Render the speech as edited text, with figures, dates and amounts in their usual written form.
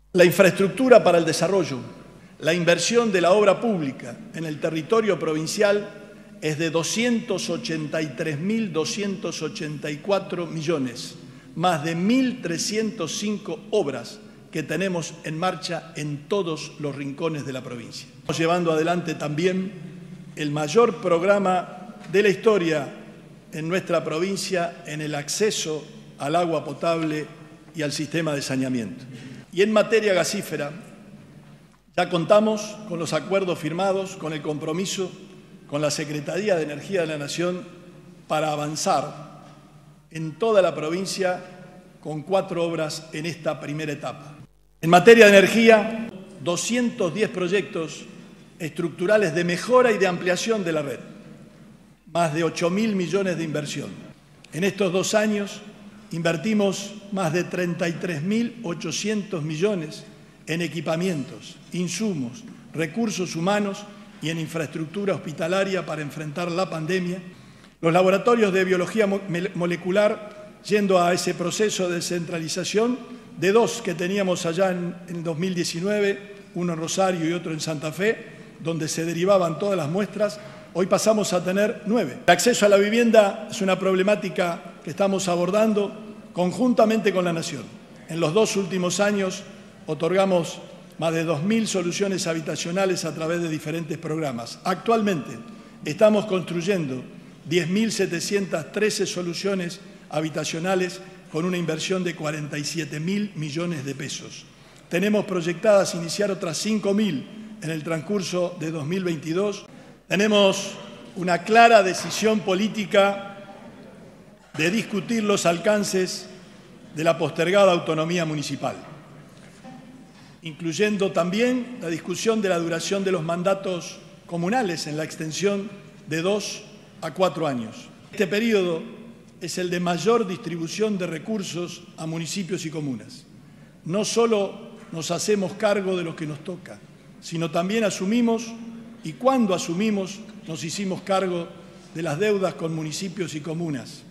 La infraestructura para el desarrollo, la inversión de la obra pública en el territorio provincial es de 283.284 millones, más de 1.305 obras que tenemos en marcha en todos los rincones de la provincia. Estamos llevando adelante también el mayor programa de la historia en nuestra provincia en el acceso al agua potable y al sistema de saneamiento. Y en materia gasífera, ya contamos con los acuerdos firmados, con el compromiso con la Secretaría de Energía de la Nación para avanzar en toda la provincia con 4 obras en esta primera etapa. En materia de energía, 210 proyectos estructurales de mejora y de ampliación de la red, más de 8.000 millones de inversión. En estos 2 años invertimos más de 33.800 millones en equipamientos, insumos, recursos humanos y en infraestructura hospitalaria para enfrentar la pandemia. Los laboratorios de biología molecular, yendo a ese proceso de descentralización de 2 que teníamos allá en el 2019, uno en Rosario y otro en Santa Fe, donde se derivaban todas las muestras, hoy pasamos a tener 9. El acceso a la vivienda es una problemática que estamos abordando conjuntamente con la Nación. En los 2 últimos años otorgamos más de 2.000 soluciones habitacionales a través de diferentes programas. Actualmente estamos construyendo 10.713 soluciones habitacionales con una inversión de 47.000 millones de pesos. Tenemos proyectadas iniciar otras 5.000 en el transcurso de 2022. Tenemos una clara decisión política de discutir los alcances de la postergada autonomía municipal, incluyendo también la discusión de la duración de los mandatos comunales en la extensión de 2 a 4 años. Este periodo es el de mayor distribución de recursos a municipios y comunas. No solo nos hacemos cargo de lo que nos toca, sino también asumimos, y cuando asumimos, nos hicimos cargo de las deudas con municipios y comunas.